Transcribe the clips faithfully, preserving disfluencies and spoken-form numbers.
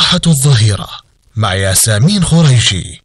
استراحة الظهيرة مع ياسمين خريشي.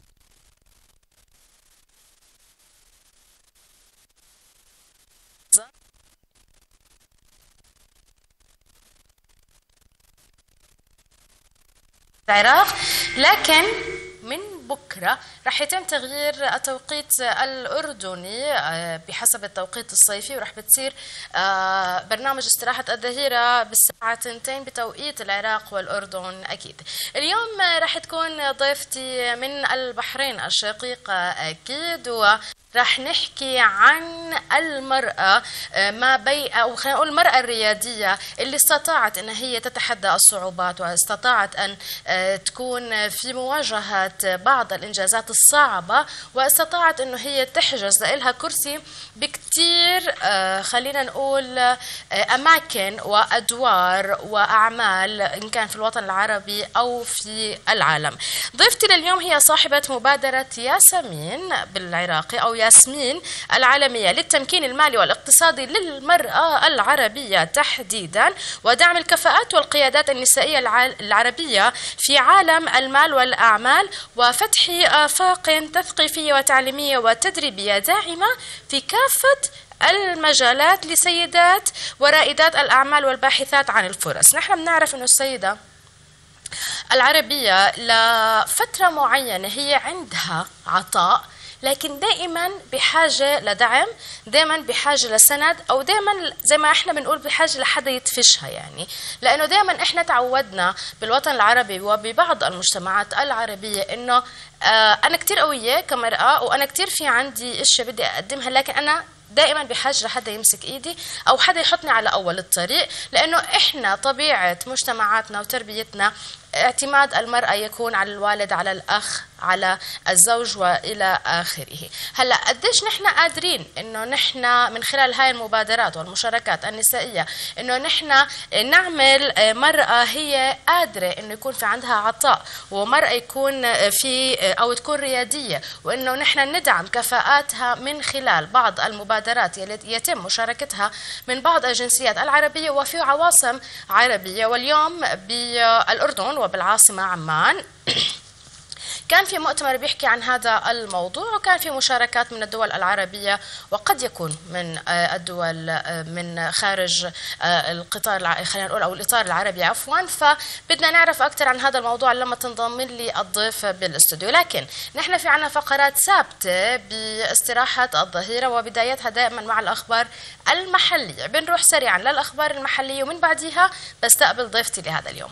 العراق، لكن من بكرة رح يتم تغيير التوقيت الأردني بحسب التوقيت الصيفي، ورح بتصير برنامج استراحة الظهيرة بالساعة اثنتين بتوقيت العراق والأردن. أكيد اليوم رح تكون ضيفتي من البحرين الشقيقة أكيد، و رح نحكي عن المرأة ما بي أو خلينا نقول المرأة الريادية اللي استطاعت أن هي تتحدى الصعوبات، واستطاعت أن تكون في مواجهة بعض الإنجازات الصعبة، واستطاعت أنه هي تحجز لها كرسي بكتير خلينا نقول أماكن وأدوار وأعمال إن كان في الوطن العربي أو في العالم. ضيفتي لليوم هي صاحبة مبادرة ياسمين بالعراقي أو ياسمين العالمية للتمكين المالي والاقتصادي للمرأة العربية تحديدا، ودعم الكفاءات والقيادات النسائية العربية في عالم المال والأعمال، وفتح آفاق تثقيفية وتعليمية وتدريبية داعمة في كافة المجالات لسيدات ورائدات الأعمال والباحثات عن الفرص. نحن بنعرف أنه السيدة العربية لفترة معينة هي عندها عطاء، لكن دائما بحاجة لدعم، دائما بحاجة لسند، أو دائما زي ما احنا بنقول بحاجة لحدا يدفشها، يعني لأنه دائما احنا تعودنا بالوطن العربي وببعض المجتمعات العربية إنه آه أنا كتير قوية كمرأة وأنا كتير في عندي أشياء بدي أقدمها، لكن أنا دائما بحاجة لحدا يمسك ايدي او حدا يحطني على اول الطريق، لانه احنا طبيعة مجتمعاتنا وتربيتنا اعتماد المرأة يكون على الوالد، على الأخ، على الزوج وإلى آخره. هلأ قديش نحن قادرين إنه نحن من خلال هاي المبادرات والمشاركات النسائية إنه نحن نعمل مرأة هي قادرة إنه يكون في عندها عطاء، ومرأة يكون في أو تكون ريادية، وإنه نحن ندعم كفاءاتها من خلال بعض المبادرات التي يتم مشاركتها من بعض الجنسيات العربية وفي عواصم عربية. واليوم بالأردن وبالعاصمة عمان كان في مؤتمر بيحكي عن هذا الموضوع، وكان في مشاركات من الدول العربية وقد يكون من الدول من خارج القطار خلينا نقول أو الإطار العربي عفوا. فبدنا نعرف أكثر عن هذا الموضوع لما تنضم لي الضيف بالاستوديو، لكن نحن في عنا فقرات ثابتة باستراحة الظهيرة وبدايتها دائما مع الأخبار المحلية. بنروح سريعا للأخبار المحلية ومن بعدها بستقبل ضيفتي لهذا اليوم.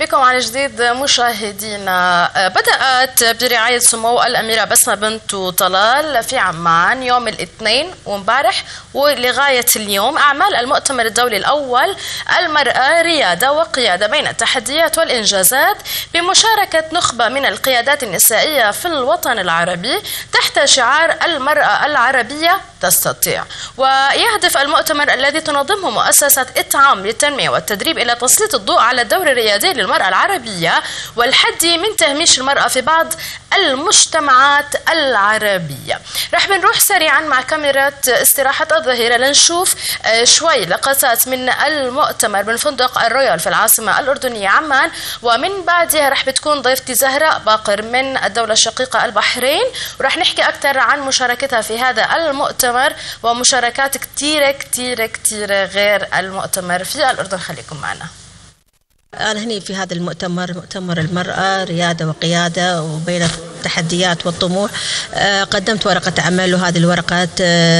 بكم عن جديد مشاهدينا. بدأت برعاية سمو الأميرة بسمة بنت طلال في عمان يوم الاثنين ومبارح ولغاية اليوم أعمال المؤتمر الدولي الأول المرأة ريادة وقيادة بين التحديات والإنجازات بمشاركة نخبة من القيادات النسائية في الوطن العربي تحت شعار المرأة العربية تستطيع. ويهدف المؤتمر الذي تنظمه مؤسسة إطعام للتنمية والتدريب إلى تسليط الضوء على الدور الريادي للمرأة العربية والحد من تهميش المرأة في بعض المجتمعات العربية. رح بنروح سريعا مع كاميرا استراحة الظهيرة لنشوف شوي لقطات من المؤتمر من فندق الرويال في العاصمة الأردنية عمان، ومن بعدها رح بتكون ضيفتي زهراء باقر من الدولة الشقيقة البحرين، ورح نحكي أكثر عن مشاركتها في هذا المؤتمر ومشاركات كتيرة كتيرة كتيرة غير المؤتمر في الأردن. خليكم معنا. أنا هني في هذا المؤتمر، مؤتمر المرأة ريادة وقيادة وبين التحديات والطموح. قدمت ورقة عمل، وهذه الورقة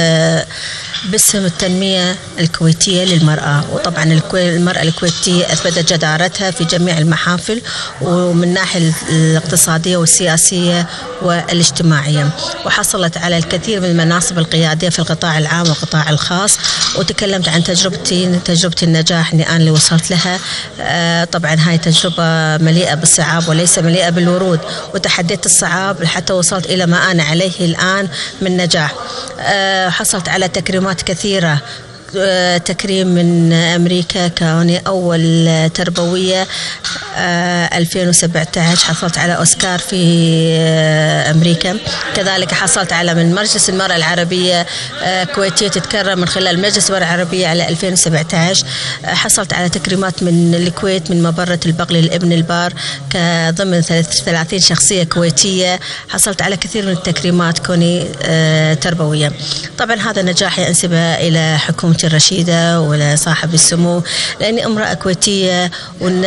باسم التنمية الكويتية للمرأة. وطبعا المرأة الكويتية أثبتت جدارتها في جميع المحافل ومن الناحية الاقتصادية والسياسية والاجتماعية، وحصلت على الكثير من المناصب القيادية في القطاع العام والقطاع الخاص. وتكلمت عن تجربتي تجربة النجاح اللي أنا اللي وصلت لها. طبعا هاي تجربة مليئة بالصعاب وليس مليئة بالورود، وتحديت الصعاب حتى وصلت إلى ما أنا عليه الآن من نجاح. حصلت على تكريمات كثيرة، تكريم من أمريكا كوني أول تربوية ألفين وسبعة عشر، حصلت على أوسكار في أمريكا. كذلك حصلت على من مجلس المرأة العربية كويتية تتكرم من خلال مجلس المرأة العربية على ألفين وسبعة عشر. حصلت على تكريمات من الكويت من مبرة البغل لابن البار كضمن ثلاثين شخصية كويتية. حصلت على كثير من التكريمات كوني تربوية. طبعا هذا نجاحي أنسبه إلى حكومة الرشيدة ولا صاحب السمو، لأني امرأة كويتية، وأن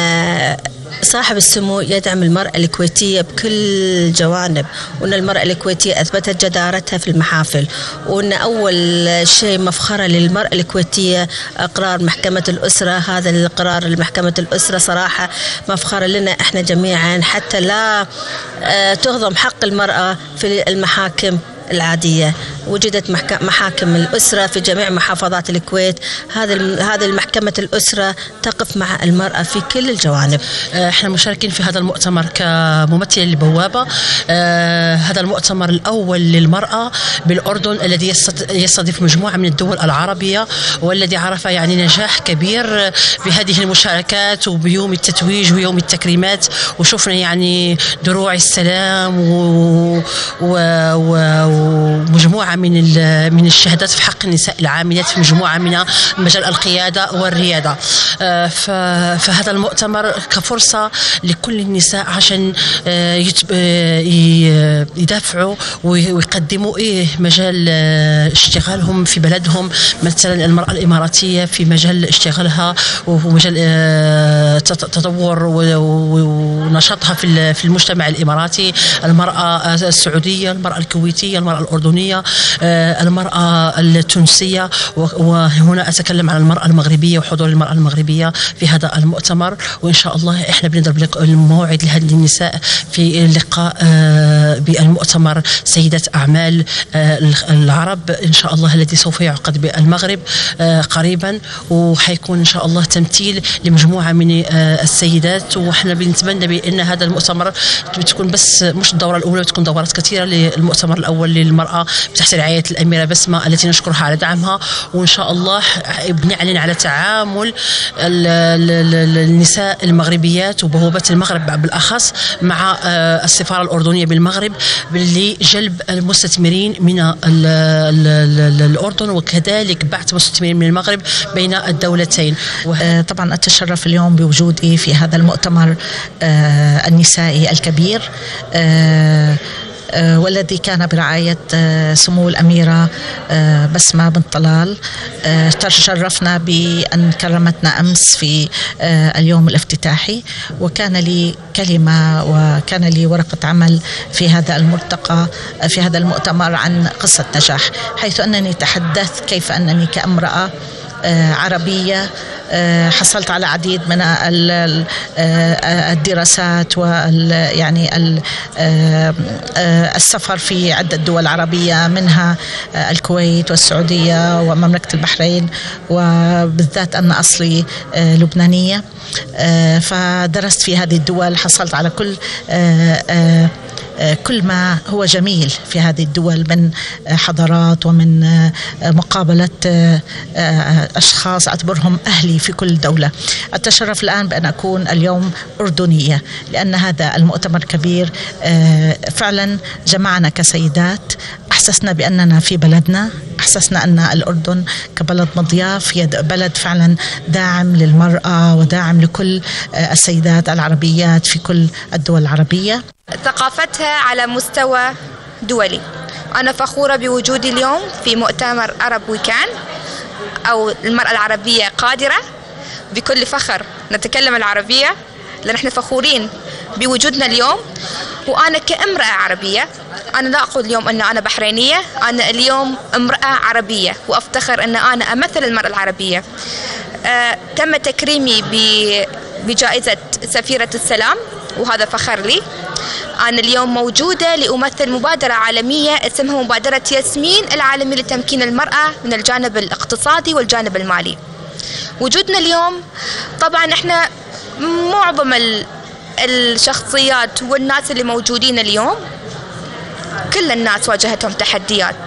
صاحب السمو يدعم المرأة الكويتية بكل جوانب، وأن المرأة الكويتية أثبتت جدارتها في المحافل، وأن أول شيء مفخرة للمرأة الكويتية قرار محكمة الأسرة. هذا القرار المحكمة الأسرة صراحة مفخرة لنا إحنا جميعا، حتى لا تهضم حق المرأة في المحاكم العادية. وجدت محاكم الأسرة في جميع محافظات الكويت. هذا هذه المحكمة الأسرة تقف مع المرأة في كل الجوانب. احنا مشاركين في هذا المؤتمر كممثلة لبوابة. آه هذا المؤتمر الأول للمرأة بالأردن الذي يستضيف مجموعة من الدول العربية، والذي عرف يعني نجاح كبير بهذه المشاركات وبيوم التتويج ويوم التكريمات. وشفنا يعني دروع السلام و... و... و... ومجموعة من من الشهادات في حق النساء العاملات في مجموعة من مجال القيادة والريادة. فهذا المؤتمر كفرصة لكل النساء عشان يدافعوا ويقدموا إيه مجال اشتغالهم في بلدهم. مثلا المرأة الإماراتية في مجال اشتغالها ومجال تطور ونشاطها في المجتمع الإماراتي، المرأة السعودية، المرأة الكويتية، المرأة الأردنية، المرأة التونسية. وهنا أتكلم عن المرأة المغربية وحضور المرأة المغربية في هذا المؤتمر. وإن شاء الله إحنا بنضرب لك الموعد لهذه النساء في اللقاء بالمؤتمر سيدة أعمال العرب إن شاء الله الذي سوف يعقد بالمغرب قريبا، وحيكون إن شاء الله تمثيل لمجموعة من السيدات. وإحنا بنتمنى بأن هذا المؤتمر بتكون بس مش الدورة الأولى، بتكون دورات كثيرة للمؤتمر الأول للمرأة تحت رعاية الأميرة بسمة التي نشكرها على دعمها. وإن شاء الله بنعلن على تعامل النساء المغربيات وبوابة المغرب بالأخص مع السفارة الأردنية بالمغرب لجلب المستثمرين من الأردن، وكذلك بعث مستثمرين من المغرب بين الدولتين. طبعا أتشرف اليوم بوجودي في هذا المؤتمر النسائي الكبير والذي كان برعاية سمو الأميرة بسمة بنت طلال. تشرفنا بأن كرمتنا أمس في اليوم الافتتاحي، وكان لي كلمة وكان لي ورقة عمل في هذا الملتقى في هذا المؤتمر عن قصة نجاح، حيث أنني تحدثت كيف أنني كامرأة عربية حصلت على عديد من الدراسات وال يعني السفر في عدة دول عربية، منها الكويت والسعودية ومملكة البحرين، وبالذات أن أصلي لبنانية، فدرست في هذه الدول. حصلت على كل كل ما هو جميل في هذه الدول من حضارات ومن مقابلة أشخاص أعتبرهم أهلي في كل دولة. أتشرف الآن بأن أكون اليوم أردنية، لأن هذا المؤتمر كبير فعلا جمعنا كسيدات، أحسسنا بأننا في بلدنا، أحسسنا أن الأردن كبلد مضياف هي بلد فعلا داعم للمرأة وداعم لكل السيدات العربيات في كل الدول العربية. ثقافتها على مستوى دولي. أنا فخورة بوجودي اليوم في مؤتمر عرب ويكان أو المرأة العربية قادرة. بكل فخر نتكلم العربية لأن احنا فخورين بوجودنا اليوم. وأنا كامرأة عربية، أنا لا أقول اليوم أن أنا بحرينية، أنا اليوم امرأة عربية وأفتخر أن أنا أمثل المرأة العربية. آه تم تكريمي بجائزة سفيرة السلام وهذا فخر لي. أنا اليوم موجودة لأمثل مبادرة عالمية اسمها مبادرة ياسمين العالمية لتمكين المرأة من الجانب الاقتصادي والجانب المالي. وجودنا اليوم طبعا احنا معظم الشخصيات والناس اللي موجودين اليوم كل الناس واجهتهم تحديات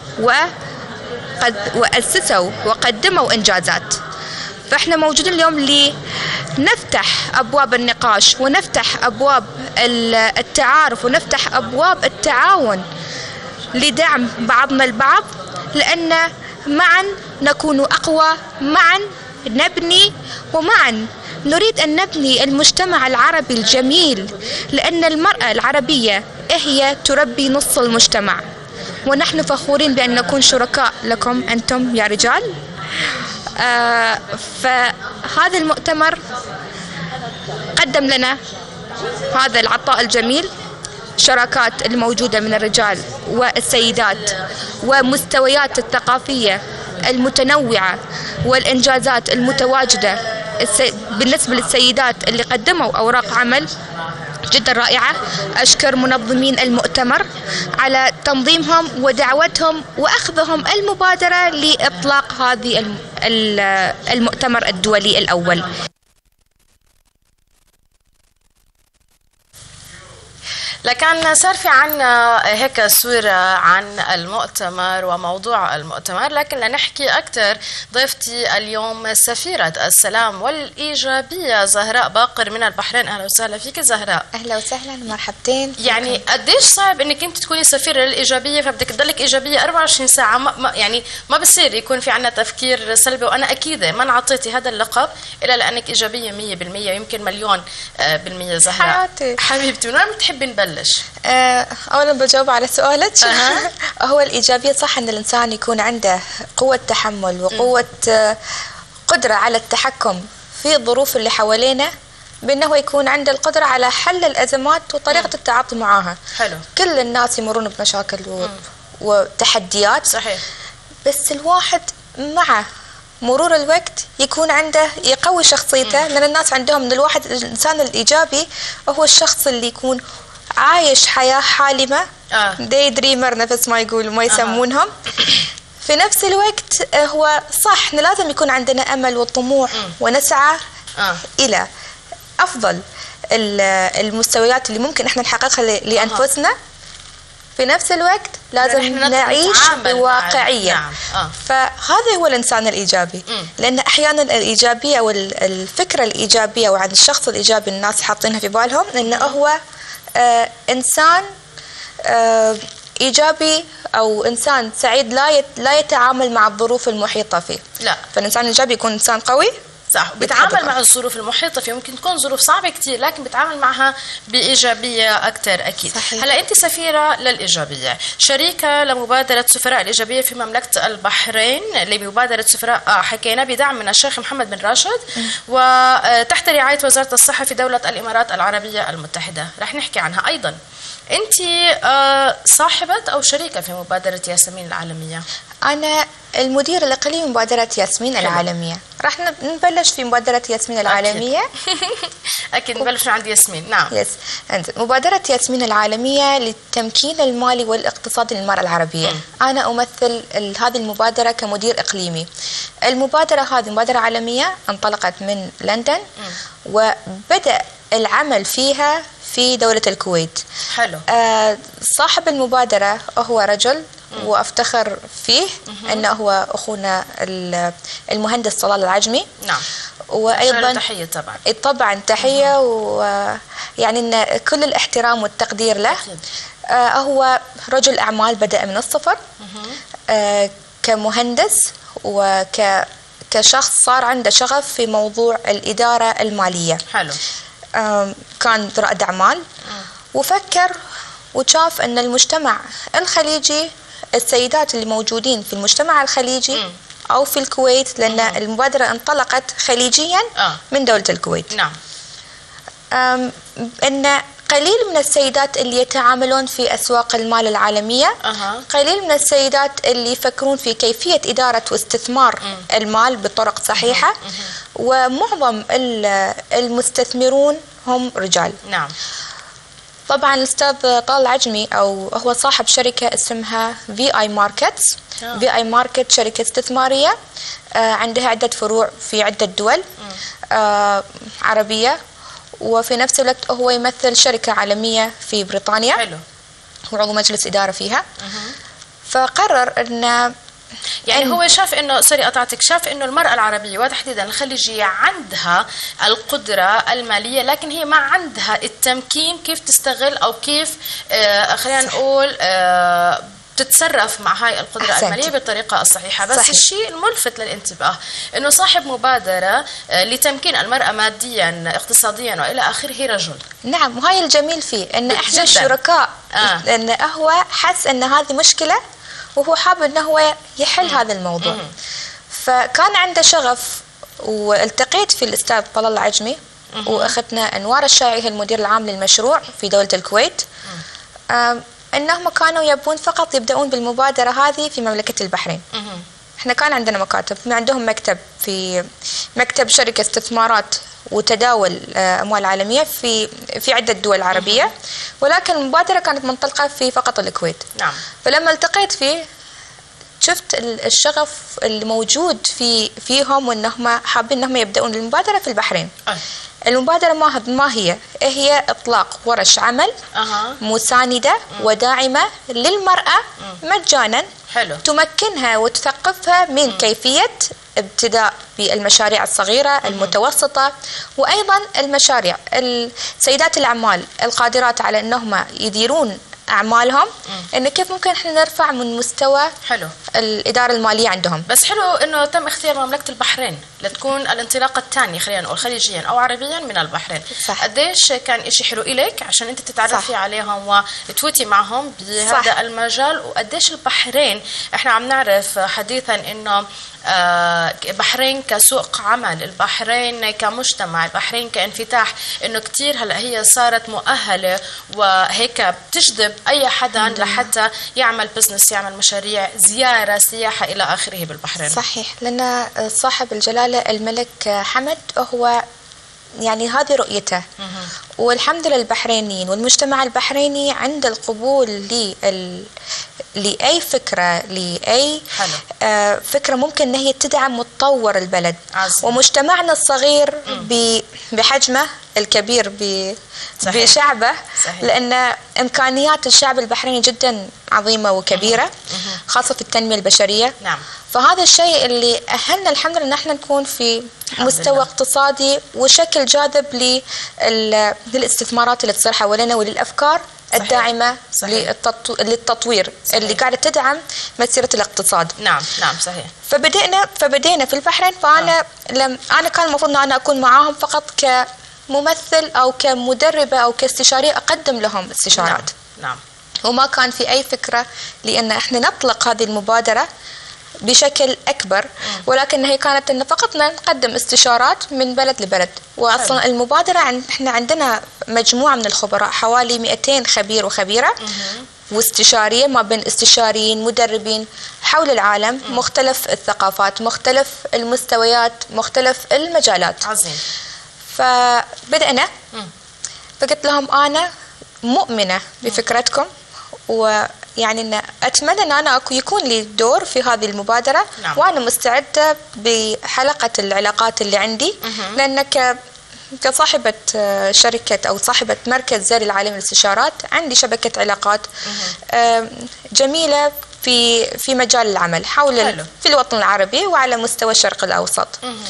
وقد وأسسوا وقدموا إنجازات. فإحنا موجودين اليوم لنفتح أبواب النقاش ونفتح أبواب التعارف ونفتح أبواب التعاون لدعم بعضنا البعض، لأن معا نكون أقوى، معا نبني، ومعا نريد أن نبني المجتمع العربي الجميل، لأن المرأة العربية هي تربي نص المجتمع. ونحن فخورين بأن نكون شركاء لكم أنتم يا رجال. آه فهذا المؤتمر قدم لنا هذا العطاء الجميل، شراكات الموجودة من الرجال والسيدات ومستويات الثقافية المتنوعة والإنجازات المتواجدة بالنسبة للسيدات اللي قدموا أوراق عمل جدا رائعة. أشكر منظمين المؤتمر على تنظيمهم ودعوتهم وأخذهم المبادرة لإطلاق هذه المؤتمر الدولي الأول. لكن صار في عنا هيك صورة عن المؤتمر وموضوع المؤتمر، لكن لنحكي أكثر ضيفتي اليوم سفيرة السلام والإيجابية زهراء باقر من البحرين. أهلا وسهلا فيك زهراء. أهلا وسهلا، مرحبتين. يعني قديش صعب إنك أنت تكوني سفيرة للإيجابية، فبدك تضلك إيجابية أربعة وعشرين ساعة، ما يعني ما بصير يكون في عنا تفكير سلبي. وأنا أكيدة ما انعطيتي هذا اللقب إلا لأنك إيجابية مية بالمية، يمكن مليون بالمية. زهراء حياتي حبيبتي، من وين بتحبي نبلش؟ أه أولا بجاوب على سؤالك. أه. هو الإيجابية صح أن الإنسان يكون عنده قوة تحمل وقوة م. قدرة على التحكم في الظروف اللي حوالينا، بأنه يكون عنده القدرة على حل الأزمات وطريقة م. التعاطي معها. حلو. كل الناس يمرون بمشاكل و... وتحديات. صحيح. بس الواحد مع مرور الوقت يكون عنده يقوي شخصيته، لأن الناس عندهم من الواحد الإنسان الإيجابي هو الشخص اللي يكون عايش حياة حالمة، آه. داي دريمر نفس ما يقولوا ما يسمونهم. آه. في نفس الوقت هو صح إحنا لازم يكون عندنا أمل وطموح م. ونسعى آه. إلى أفضل المستويات اللي ممكن إحنا نحققها لأنفسنا. آه. في نفس الوقت لازم نعيش بواقعية. نعم. آه. فهذا هو الإنسان الإيجابي. م. لأن أحيانا الإيجابية أو الفكرة الإيجابية وعن الشخص الإيجابي الناس حاطينها في بالهم إنه هو آه إنسان آه إيجابي أو إنسان سعيد لا يت لا يتعامل مع الظروف المحيطة فيه. لا. فالإنسان الإيجابي يكون إنسان قوي. صح. بيتعامل مع الظروف المحيطة فيه، ممكن تكون ظروف صعبة كتير لكن بيتعامل معها بإيجابية أكتر أكيد. صحيح. هلا أنت سفيرة للإيجابية، شريكة لمبادرة سفراء الإيجابية في مملكة البحرين لمبادرة سفراء آه حكينا بدعم من الشيخ محمد بن راشد م. وتحت رعاية وزارة الصحة في دولة الإمارات العربية المتحدة. رح نحكي عنها أيضا. أنت آه صاحبة أو شريكة في مبادرة ياسمين العالمية؟ أنا المدير الإقليمي مبادرة ياسمين حلو. العالمية. راح نبلش في مبادرة ياسمين العالمية. أكيد نبلش عند ياسمين. نعم. يس. مبادرة ياسمين العالمية للتمكين المالي والاقتصادي للمرأة العربية. م. أنا أمثل هذه المبادرة كمدير إقليمي. المبادرة هذه مبادرة عالمية انطلقت من لندن م. وبدأ العمل فيها في دولة الكويت. حلو. آه صاحب المبادرة هو رجل مم. وافتخر فيه مم. انه هو اخونا المهندس طلال العجمي. نعم. وايضا تحيه طبعا. طبعا تحيه ويعني ان كل الاحترام والتقدير له. آه هو رجل اعمال بدأ من الصفر آه كمهندس وك كشخص صار عنده شغف في موضوع الإدارة المالية. حلو. كان رائد أعمال وفكر وشاف أن المجتمع الخليجي السيدات اللي موجودين في المجتمع الخليجي م. أو في الكويت لأن م. المبادرة انطلقت خليجيا آه. من دولة الكويت. نعم. أن قليل من السيدات اللي يتعاملون في أسواق المال العالمية أه. قليل من السيدات اللي يفكرون في كيفية إدارة واستثمار م. المال بطرق صحيحة أه. أه. ومعظم المستثمرون هم رجال. نعم. طبعا الأستاذ طلال العجمي أو هو صاحب شركة اسمها في آي ماركتس. في آي ماركت شركة استثمارية آه عندها عدة فروع في عدة دول آه عربية وفي نفس الوقت هو يمثل شركة عالمية في بريطانيا. حلو. وعضو مجلس إدارة فيها. أه. فقرر أن يعني هو شاف انه سوري قطعتك شاف انه المرأة العربية وتحديدا الخليجية عندها القدرة المالية لكن هي ما عندها التمكين كيف تستغل او كيف آه خلينا نقول آه تتصرف مع هاي القدرة أحسنت. المالية بالطريقة الصحيحة. بس صحيح. الشيء الملفت للانتباه انه صاحب مبادرة لتمكين المرأة ماديا اقتصاديا والى اخره هي رجل. نعم وهاي الجميل فيه ان احنا الشركاء آه. لان هو حس ان هذه مشكلة وهو حابب انه هو يحل مم. هذا الموضوع. مم. فكان عنده شغف والتقيت في الاستاذ طلال العجمي مم. واخذنا انوار الشاعي المدير العام للمشروع في دولة الكويت انهم كانوا يبون فقط يبدأون بالمبادرة هذه في مملكة البحرين. مم. احنا كان عندنا مكاتب عندهم مكتب في مكتب شركة استثمارات وتداول اموال عالميه في في عده دول عربيه ولكن المبادره كانت منطلقه في فقط الكويت. نعم. فلما التقيت فيه شفت الشغف اللي موجود في فيهم وانهم حابين انهم يبداون المبادره في البحرين. أه. المبادره ما ما هي هي اطلاق ورش عمل أه. مسانده م. وداعمه للمراه م. مجانا. حلو. تمكنها وتثقفها من م. كيفيه ابتداء بالمشاريع الصغيرة المتوسطة وأيضا المشاريع السيدات الأعمال القادرات على أنهم يديرون أعمالهم إنه كيف ممكن إحنا نرفع من مستوى حلو الإدارة المالية عندهم. بس حلو إنه تم اختيار مملكة البحرين لتكون الانطلاقة الثانية خلينا نقول خليجيا أو عربيا من البحرين. صح. قديش كان إشي حلو إليك عشان أنت تتعرفي صح. عليهم وتفوتي معهم بهذا صح. المجال وقديش البحرين إحنا عم نعرف حديثا إنه البحرين كسوق عمل البحرين كمجتمع البحرين كانفتاح انه كتير هلا هي صارت مؤهله وهيك بتجذب اي حدا لحتى يعمل بزنس يعمل مشاريع زياره سياحه الى اخره بالبحرين. صحيح لان صاحب الجلاله الملك حمد هو يعني هذه رؤيته والحمد لله البحرينيين والمجتمع البحريني عنده القبول لل لأي فكرة لأي آه فكرة ممكن أن هي تدعم وتطور البلد. عزم. ومجتمعنا الصغير بحجمه الكبير بشعبه صحيح. لأن إمكانيات الشعب البحريني جدا عظيمة وكبيرة مم. خاصة في التنمية البشرية. نعم. فهذا الشيء اللي أهلنا الحمد لله نحن نكون في مستوى لله. اقتصادي وشكل جاذب للاستثمارات اللي تصير حوالينا وللأفكار صحيح. الداعمة صحيح. للتطوير صحيح. اللي قاعدة تدعم مسيرة الاقتصاد. نعم نعم صحيح. فبدأنا فبدينا في البحرين فأنا آه. لم أنا كان المفروض أن أنا أكون معاهم فقط كممثل أو كمدربة أو كاستشارية أقدم لهم استشارات. نعم. نعم. وما كان في أي فكرة لأن إحنا نطلق هذه المبادرة بشكل أكبر، ولكن هي كانت إن فقط نقدم استشارات من بلد لبلد. وأصلا المبادرة عن إحنا عندنا مجموعة من الخبراء حوالي مئتين خبير وخبيرة واستشارية، ما بين استشاريين مدربين حول العالم، مختلف الثقافات، مختلف المستويات، مختلف المجالات. عظيم. فبدأنا فقلت لهم أنا مؤمنة بفكرتكم، ويعني إن أتمنى أن أنا يكون لي دور في هذه المبادرة. نعم. وأنا مستعدة بحلقة العلاقات اللي عندي، لأنك كصاحبة شركة أو صاحبة مركز زاري العالمي للاستشارات عندي شبكة علاقات جميلة في في مجال العمل حول حلو. في الوطن العربي وعلى مستوى الشرق الأوسط.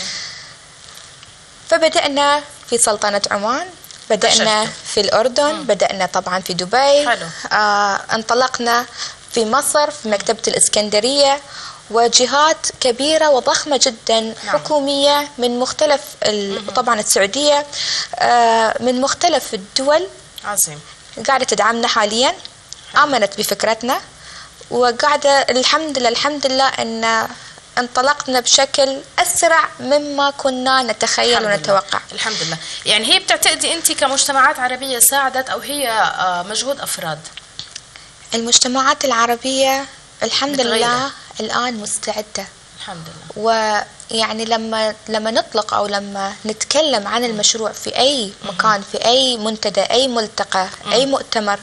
فبدأنا في سلطنة عمان، بدأنا بشرته. في الأردن، مم. بدأنا طبعا في دبي. حلو. آه انطلقنا في مصر في مكتبة الإسكندرية، وجهات كبيرة وضخمة جدا. نعم. حكومية من مختلف طبعا السعودية، آه من مختلف الدول. عظيم. قاعدة تدعمنا حاليا، آمنت بفكرتنا، وقاعدة الحمد لله الحمد لله أن انطلقنا بشكل أسرع مما كنا نتخيل الحمد ونتوقع. لله. الحمد لله. يعني هي بتعتقدي أنت كمجتمعات عربية ساعدت أو هي مجهود أفراد؟ المجتمعات العربية الحمد بتغير. لله الآن مستعدة. الحمد لله. ويعني لما لما نطلق أو لما نتكلم عن المشروع في أي مكان، في أي منتدى، أي ملتقى، أي مؤتمر،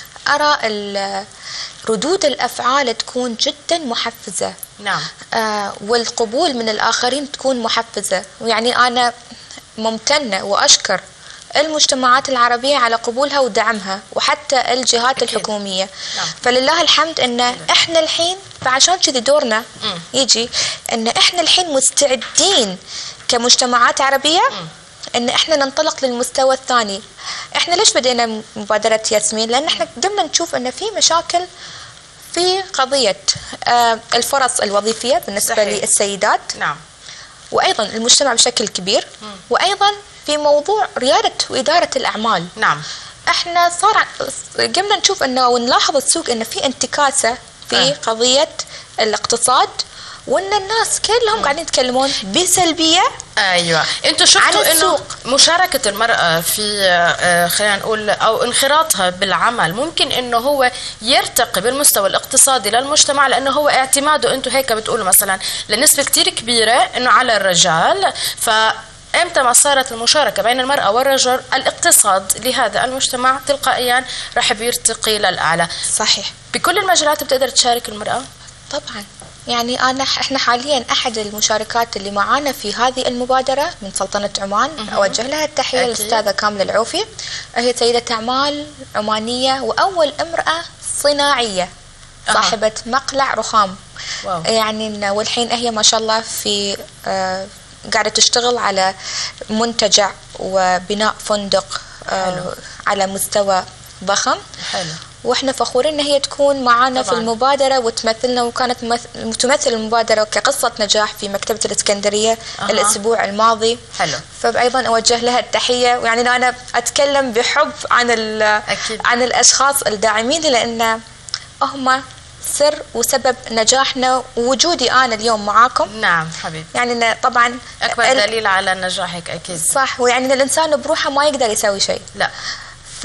أرى ردود الأفعال تكون جدا محفزة. نعم. آه والقبول من الآخرين تكون محفزة. ويعني أنا ممتنة وأشكر المجتمعات العربية على قبولها ودعمها، وحتى الجهات أكيد. الحكومية. نعم. فلله الحمد أن إحنا الحين، فعشان كذي دورنا م. يجي أن إحنا الحين مستعدين كمجتمعات عربية م. أن إحنا ننطلق للمستوى الثاني. إحنا ليش بدينا مبادرة ياسمين؟ لأن إحنا قمنا نشوف أن في مشاكل في قضية آه الفرص الوظيفية بالنسبة صحيح. للسيدات. نعم. وأيضا المجتمع بشكل كبير، م. وأيضا في موضوع ريادة وإدارة الأعمال. نعم. احنا صار قمنا نشوف انه ونلاحظ السوق انه في انتكاسة في آه. قضية الاقتصاد، وان الناس كلهم قاعدين يتكلمون بسلبية. ايوه. انتم شفتوا انه مشاركة المرأة في خلينا نقول او انخراطها بالعمل ممكن انه هو يرتقي بالمستوى الاقتصادي للمجتمع، لانه هو اعتماده انتم هيك بتقولوا مثلا لنسبة كتير كبيرة انه على الرجال. ف امتى ما صارت المشاركة بين المرأة والرجل، الاقتصاد لهذا المجتمع تلقائيا راح بيرتقي للأعلى. صحيح. بكل المجالات بتقدر تشارك المرأة؟ طبعا. يعني أنا احنا حاليا أحد المشاركات اللي معانا في هذه المبادرة من سلطنة عمان، أوجه لها التحية الأستاذة كاملة العوفي. هي سيدة أعمال عمانية وأول امرأة صناعية صاحبة أه. مقلع رخام. واو. يعني والحين هي ما شاء الله في آه قاعدة تشتغل على منتجع وبناء فندق آه على مستوى ضخم. حلو. واحنا فخورين ان هي تكون معنا في المبادرة وتمثلنا، وكانت تمثل المبادرة كقصة نجاح في مكتبة الإسكندرية أه. الأسبوع الماضي. حلو. فأيضا أوجه لها التحية. ويعني أنا أتكلم بحب عن عن الأشخاص الداعمين، لأن هم سر وسبب نجاحنا ووجودي أنا اليوم معاكم. نعم حبيبي. يعني طبعا أكبر دليل على نجاحك أكيد. صح. ويعني الإنسان بروحه ما يقدر يسوي شيء. لا. ف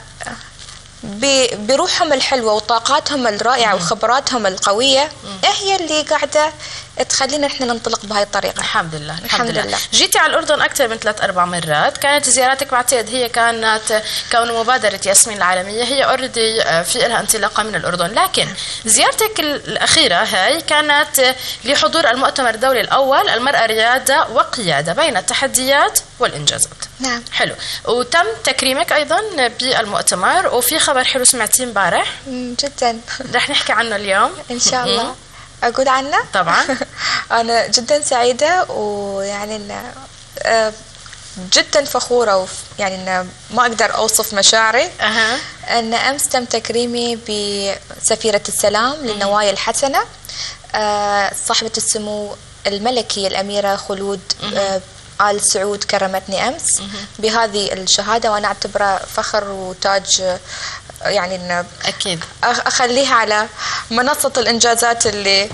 بروحهم الحلوة وطاقاتهم الرائعة مم. وخبراتهم القوية مم. هي اللي قاعدة تخلينا احنا ننطلق بهاي الطريقة. الحمد لله. الحمد, الحمد لله. لله. جيتي على الأردن أكثر من ثلاث أربع مرات، كانت زياراتك بعتقد هي كانت كون مبادرة ياسمين العالمية هي اوريدي في لها انطلاقة من الأردن، لكن زيارتك الأخيرة هاي كانت لحضور المؤتمر الدولي الأول المرأة ريادة وقيادة بين التحديات والإنجازات. نعم. حلو. وتم تكريمك أيضا بالمؤتمر، وفي خبر حلو سمعتيه امبارح جدا رح نحكي عنه اليوم إن شاء الله. أقول عنه؟ طبعا. أنا جدا سعيدة، ويعني إن جدا فخورة، يعني إن ما أقدر أوصف مشاعري. أه. أن أمس تم تكريمي بسفيرة السلام للنوايا الحسنة، صاحبة السمو الملكي الأميرة خلود أه. آل سعود كرمتني أمس مه. بهذه الشهادة، وأنا أعتبرها فخر وتاج، يعني إن أكيد أخليها على منصة الإنجازات اللي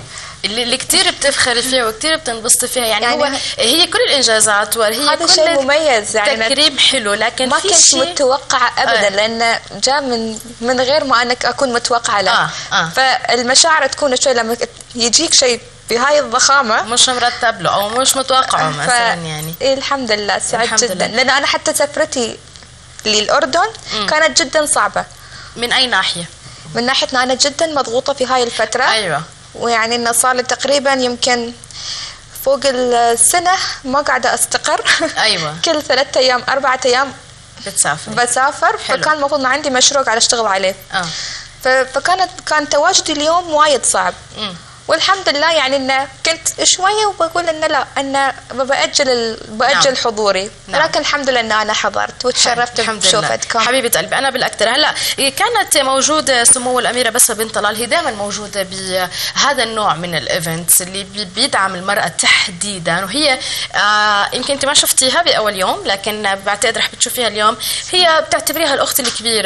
اللي, اللي كتير بتفخري فيها وكتير بتنبسطي فيها يعني, يعني هو هي كل الإنجازات وهي هذا شيء مميز يعني تكريم حلو لكن ما كنت متوقعة أبدا. آه. لأن جاء من من غير ما أنك أكون متوقعة له. آه. آه. فالمشاعر تكون شوي لما يجيك شيء بهاي الضخامة مش مرتب له أو مش متوقعه مثلا يعني. إيه الحمد لله سعيد جدا لأن أنا حتى سفرتي للأردن م. كانت جدا صعبة. من أي ناحية؟ من ناحية أن أنا جدا مضغوطة في هاي الفترة. أيوة. ويعني إنه صار لي تقريبا يمكن فوق السنة ما قاعدة أستقر. أيوة. كل ثلاثة أيام أربعة أيام بتسافر بسافر. حلو. فكان المفروض ما عندي مشروع قاعدة أشتغل عليه. آه. فكانت كان تواجدي اليوم وايد صعب. م. والحمد لله يعني إنه كنت شوية وبقول إنه لا إنه بأجل ال... بأجل نعم. حضوري. نعم. لكن الحمد لله إن أنا حضرت وتشرفت بشوفتكم. حبيبة قلبي أنا بالأكثر. هلا كانت موجودة سمو الأميرة بسمة بنت طلال هي دائما موجودة بهذا النوع من الإيفنتس اللي بيدعم المرأة تحديدا وهي آه يمكن أنت ما شفتيها بأول يوم لكن بعتقد رح بتشوفيها اليوم. هي بتعتبريها الأخت الكبيرة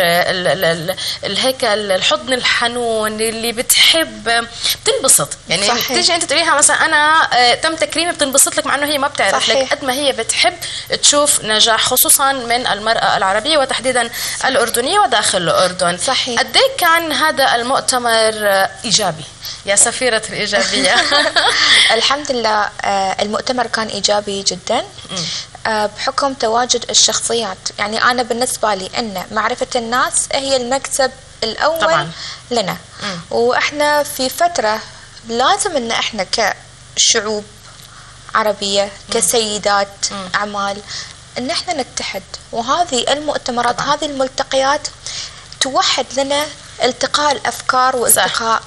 الهيك الحضن الحنون اللي بتحب بتنبسط يعني. صحيح. تيجي انت تقوليها مثلا انا آه تم تكريمي بتنبسط لك مع انه هي ما بتعرف. صحيح. لك قد ما هي بتحب تشوف نجاح خصوصا من المرأة العربية وتحديدا الأردنية وداخل الأردن. صحيح. قد ايه كان هذا المؤتمر آه إيجابي يا سفيرة الإيجابية؟ الحمد لله آه المؤتمر كان إيجابي جدا آه بحكم تواجد الشخصيات. يعني أنا بالنسبة لي أن معرفة الناس هي المكسب الأول طبعا. لنا. م. وإحنا في فترة لازم ان احنا كشعوب عربية كسيدات م. اعمال ان احنا نتحد وهذه المؤتمرات طبعا. هذه الملتقيات توحد لنا التقاء الافكار والتقاء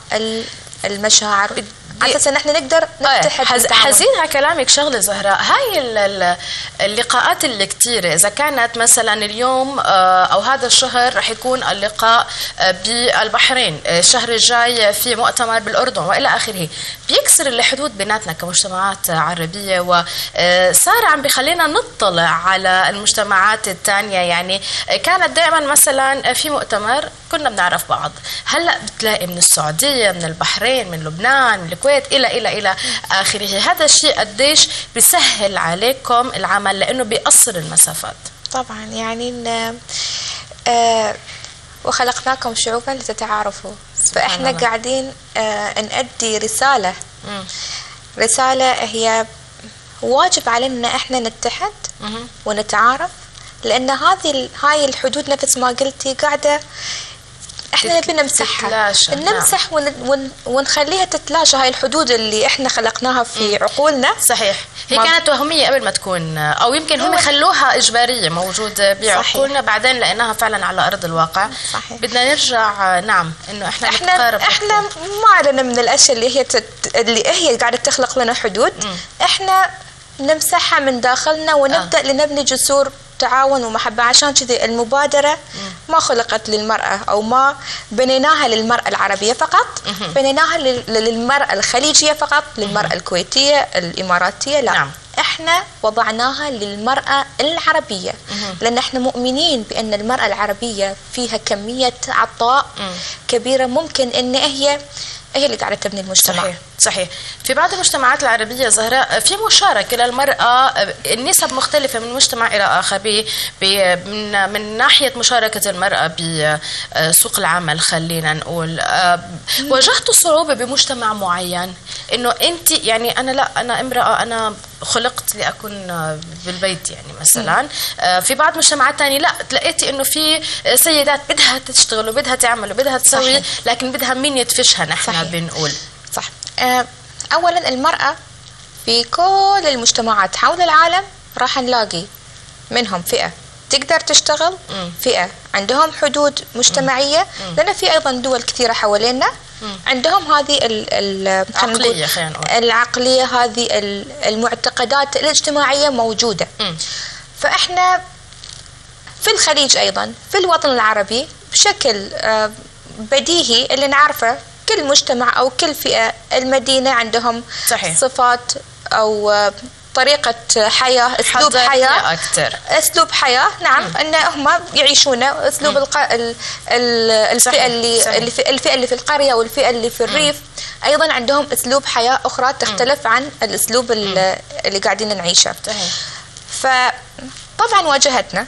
المشاعر على اساس ان احنا نقدر نتحد. حز... حزين على كلامك شغله زهراء. هاي اللقاءات اللي كثيره اذا كانت مثلا اليوم او هذا الشهر رح يكون اللقاء بالبحرين، الشهر الجاي في مؤتمر بالاردن والى اخره، بيكسر الحدود بيناتنا كمجتمعات عربيه وصار عم بخلينا نطلع على المجتمعات الثانيه. يعني كانت دائما مثلا في مؤتمر كنا بنعرف بعض، هلا بتلاقي من السعوديه من البحرين من لبنان من الكويت الى الى الى اخره. هذا الشيء قديش بيسهل عليكم العمل لانه بيقصر المسافات؟ طبعا يعني آه وخلقناكم شعوبا لتتعارفوا، فاحنا الله. قاعدين آه نأدي رساله م. رساله هي واجب علينا احنا نتحد م. ونتعارف، لان هذه هاي الحدود نفس ما قلتي قاعده احنا نبي نمسحها، نمسح ون ون ونخليها تتلاشى هاي الحدود اللي احنا خلقناها في م. عقولنا. صحيح، هي كانت وهميه قبل ما تكون، او يمكن هم خلوها اجباريه موجوده بعقولنا بعدين لقيناها فعلا على ارض الواقع. صحيح. بدنا نرجع نعم انه احنا احنا نتقارب احنا ما علينا من الاشياء اللي هي تت... اللي هي قاعده تخلق لنا حدود م. احنا نمسحها من داخلنا ونبدا آه. لنبني جسور تعاون ومحبة. عشان كذي المبادرة ما خلقت للمرأة أو ما بنيناها للمرأة العربية فقط، بنيناها للمرأة الخليجية فقط، للمرأة الكويتية الإماراتية لا. نعم. احنا وضعناها للمرأة العربية لأن احنا مؤمنين بأن المرأة العربية فيها كمية عطاء كبيرة ممكن أن هي هي اللي قاعدة تبني المجتمع. صحيح. صحيح. في بعض المجتمعات العربية زهراء في مشاركة للمرأة، النسب مختلفة من مجتمع إلى آخر ب من من ناحية مشاركة المرأة بسوق العمل. خلينا نقول واجهتوا صعوبة بمجتمع معين إنه أنت يعني أنا لا أنا امرأة أنا خلقت لأكون بالبيت يعني مثلا، في بعض مجتمعات تانية لا تلاقيتي إنه في سيدات بدها تشتغل وبدها تعمل وبدها تسوي. صحيح. لكن بدها مين يدفشها نحن. صحيح. بنقول صح. أولا المرأة في كل المجتمعات حول العالم راح نلاقي منهم فئة تقدر تشتغل، م. فئة عندهم حدود مجتمعية، م. لأن في أيضا دول كثيرة حوالينا عندهم هذه العقلية العقلية هذه المعتقدات الاجتماعية موجودة. م. فإحنا في الخليج أيضا في الوطن العربي بشكل بديهي اللي نعرفه كل مجتمع أو كل فئة المدينة عندهم. صحيح. صفات أو طريقة حياة، أسلوب حياة أكثر، أسلوب حياة نعم، م. أن هم يعيشون أسلوب الق... ال... ال... الفئة صحيح. اللي صحيح. اللي في الفئة اللي في القرية والفئة اللي في الريف م. أيضا عندهم أسلوب حياة أخرى تختلف م. عن الأسلوب اللي, اللي قاعدين نعيشه. فطبعا واجهتنا،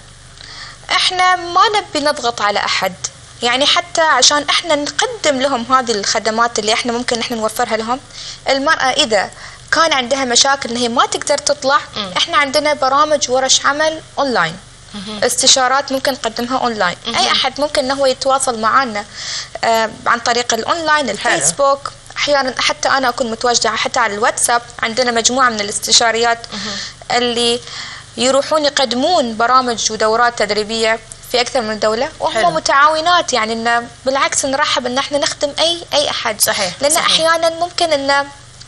احنا ما نبي نضغط على أحد، يعني حتى عشان احنا نقدم لهم هذه الخدمات اللي احنا ممكن احنا نوفرها لهم. المرأة إذا كان عندها مشاكل ان هي ما تقدر تطلع، م. احنا عندنا برامج ورش عمل اونلاين، استشارات ممكن نقدمها اونلاين. م. اي احد ممكن انه هو يتواصل معنا آه عن طريق الاونلاين، الفيسبوك، احيانا حتى انا اكون متواجده حتى على الواتساب. عندنا مجموعه من الاستشاريات م. اللي يروحون يقدمون برامج ودورات تدريبيه في اكثر من دوله، وهم حلو. متعاونات، يعني انه بالعكس نرحب ان احنا نخدم اي اي احد. صحيح. لان صحيح. احيانا ممكن ان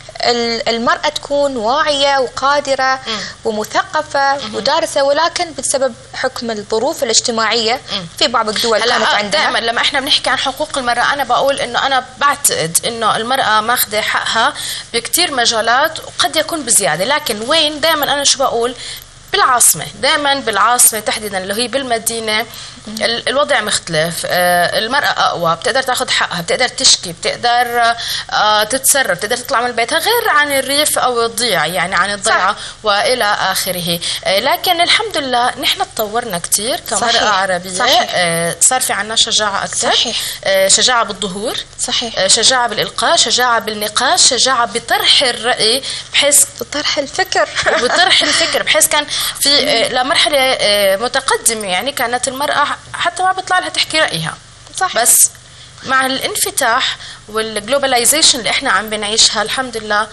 المرأة تكون واعية وقادرة م. ومثقفة م. ودارسة، ولكن بسبب حكم الظروف الاجتماعية م. في بعض الدول كانت عندها. دائما لما احنا بنحكي عن حقوق المرأة أنا بقول إنه أنا بعتقد إنه المرأة ماخذة حقها بكتير مجالات وقد يكون بزيادة، لكن وين دائما أنا شو بقول؟ بالعاصمة، دائما بالعاصمة تحديدا اللي هي بالمدينة الوضع مختلف. المرأة أقوى، بتقدر تاخذ حقها، بتقدر تشكي، بتقدر تتصرف، بتقدر تطلع من بيتها، غير عن الريف أو الضيعة، يعني عن الضيعة وإلى آخره. لكن الحمد لله نحن تطورنا كتير كمرأة صحيح. عربية. صحيح. صار في عنا شجاعة أكثر. صحيح. شجاعة بالظهور. صحيح. شجاعة بالإلقاء، شجاعة بالنقاش، شجاعة بطرح الرأي، بحيث بطرح الفكر بطرح الفكر بحيث كان في لمرحلة متقدمة يعني كانت المرأة حتى ما بيطلع لها تحكي رأيها. صح. بس مع الانفتاح والجلوباليزيشن اللي احنا عم بنعيشها الحمد لله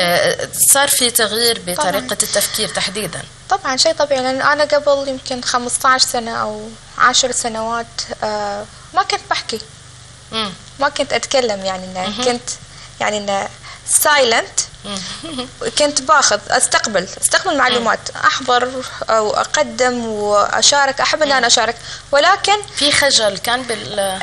صار في تغيير بطريقة طبعاً. التفكير تحديدا. طبعا شيء طبيعي، لأن أنا قبل يمكن خمسة عشر سنة أو عشر سنوات ما كنت بحكي، م. ما كنت أتكلم، يعني إنه كنت يعني إنه سايلنت، كنت باخذ استقبل استقبل معلومات، احضر او اقدم واشارك، احب ان انا اشارك، ولكن في خجل كان بال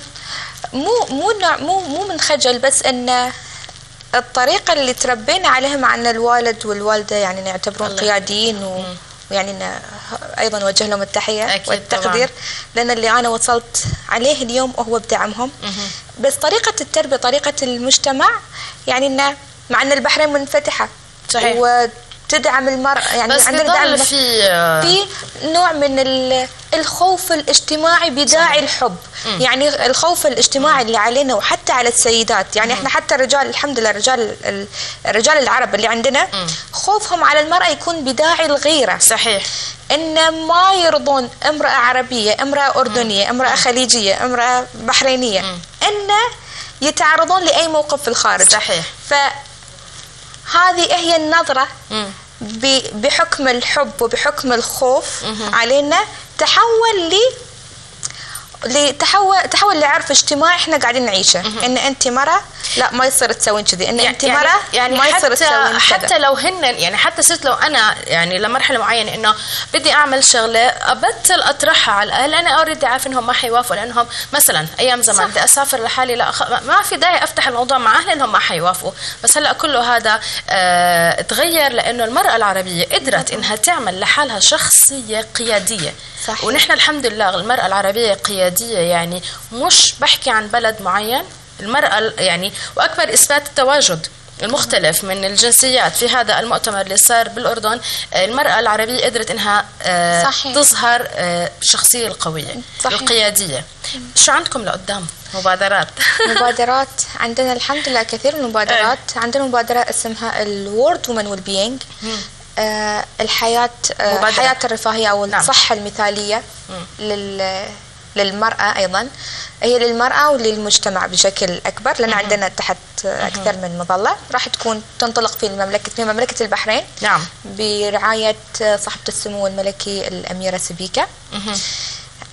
مو مو مو مو من خجل، بس ان الطريقه اللي تربينا عليها مع ان الوالد والوالده يعني يعتبرون قياديين و ويعني إن ايضا اوجه لهم التحيه والتقدير طبعاً. لان اللي انا وصلت عليه اليوم هو بدعمهم. بس طريقه التربيه، طريقه المجتمع، يعني انه مع ان البحرين منفتحه صحيح وتدعم المرأة، يعني بس عندنا دعم في في نوع من الخوف الاجتماعي بداعي صحيح. الحب، م. يعني الخوف الاجتماعي م. اللي علينا وحتى على السيدات، يعني م. احنا حتى الرجال الحمد لله الرجال الرجال العرب اللي عندنا م. خوفهم على المرأة يكون بداعي الغيرة. صحيح. ان ما يرضون امرأة عربية، امرأة أردنية، امرأة خليجية، امرأة بحرينية م. ان يتعرضون لأي موقف في الخارج. صحيح. فهذه هي النظرة م. بحكم الحب وبحكم الخوف م. علينا تحول لي لتحول تحول لعرف اجتماعي احنا قاعدين نعيشه، ان انت مرة لا ما يصير تسوين كذي، ان انت مرة يعني ما يصير تسوين كذا. حتى لو هن يعني حتى صرت لو انا يعني لمرحله معينه انه بدي اعمل شغله ابطل اطرحها على الاهل، انا اوريدي عارف انهم ما حيوافقوا، لانهم مثلا ايام زمان بدي اسافر لحالي لا أخ... ما في داعي افتح الموضوع مع اهلي انهم ما حيوافقوا. بس هلا كله هذا اه تغير، لانه المراه العربيه قدرت انها تعمل لحالها شخصيه قياديه. صحيح. ونحن الحمد لله المرأة العربية قيادية، يعني مش بحكي عن بلد معين، المرأة يعني وأكبر إثبات التواجد المختلف من الجنسيات في هذا المؤتمر اللي صار بالأردن، المرأة العربية قدرت إنها صحيح. تظهر الشخصية القوية صحيح. القيادية. شو عندكم لقدام مبادرات؟ مبادرات عندنا الحمد لله كثير من المبادرات. عندنا مبادرة اسمها الورد وومن ويل بينج، آه الحياة آه حياة الرفاهية أو نعم. الصحة المثالية لل للمرأة، أيضا هي للمرأة وللمجتمع بشكل أكبر، لأن مم. عندنا تحت أكثر من مظلة راح تكون تنطلق في المملكة في مملكة البحرين نعم برعاية صاحبة السمو الملكي الأميرة سبيكة.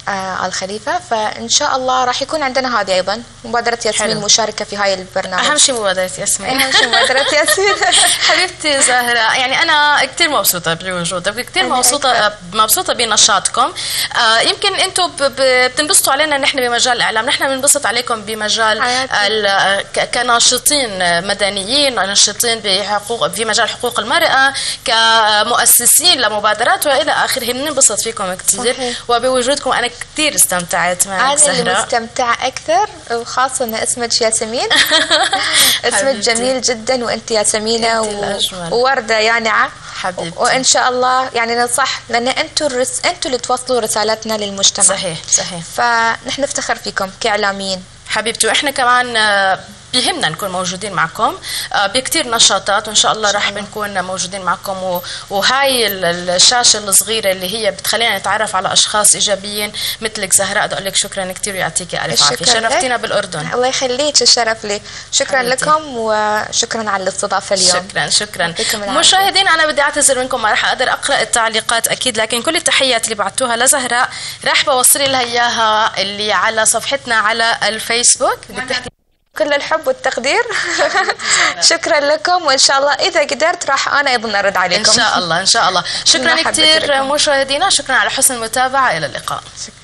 آه الخليفة. فإن شاء الله راح يكون عندنا هذه أيضا مبادرة ياسمين مشاركة في هاي البرنامج. أهم شيء مبادرة ياسمين. أهم شيء مبادرة ياسمين. حبيبتي زهرة، يعني أنا كتير مبسوطة بوجودك، كتير مبسوطة مبسوطة بنشاطكم. آه يمكن أنتم بتنبسطوا علينا نحن بمجال الإعلام، نحن بننبسط عليكم بمجال كناشطين مدنيين، ناشطين بحقوق في مجال حقوق المرأة، كمؤسسين لمبادرات وإلى آخره. بننبسط فيكم كتير وبوجودكم. أنا كتير استمتعت معك زهرة. أنا اللي مستمتعة أكثر، وخاصة أن اسمك ياسمين. اسمك جميل جدا، وأنت ياسمينة و... ووردة يانعة حبيبتي. وإن شاء الله يعني ننصح، لأن أنتوا الرس... أنتوا اللي توصلوا رسالتنا للمجتمع. صحيح صحيح. فنحن نفتخر فيكم كإعلاميين حبيبتي، وإحنا كمان بيهمنا نكون موجودين معكم بكتير نشاطات، وإن شاء الله راح بنكون موجودين معكم. وهاي الشاشة الصغيرة اللي هي بتخلينا نتعرف على أشخاص إيجابيين مثلك زهراء. بدي أقول لك شكرا كتير ويعطيكي ألف عافية، شرفتينا بالأردن. الله يخليك، الشرف لي. شكرا حبيبتي. لكم وشكرا على الاستضافة اليوم. شكرا شكرا. مشاهدين، أنا بدي أعتذر منكم، ما راح أقدر أقرأ التعليقات أكيد، لكن كل التحيات اللي بعتوها لزهراء راح بوصل لها إياها اللي على صفحتنا على الفيسبوك. بدك تحكي كل الحب والتقدير. شكرا لكم، وإن شاء الله إذا قدرت راح أنا أيضا أرد عليكم إن شاء الله. إن شاء الله. شكرا كثير مشاهدينا، شكرا على حسن المتابعة، إلى اللقاء. شكرا.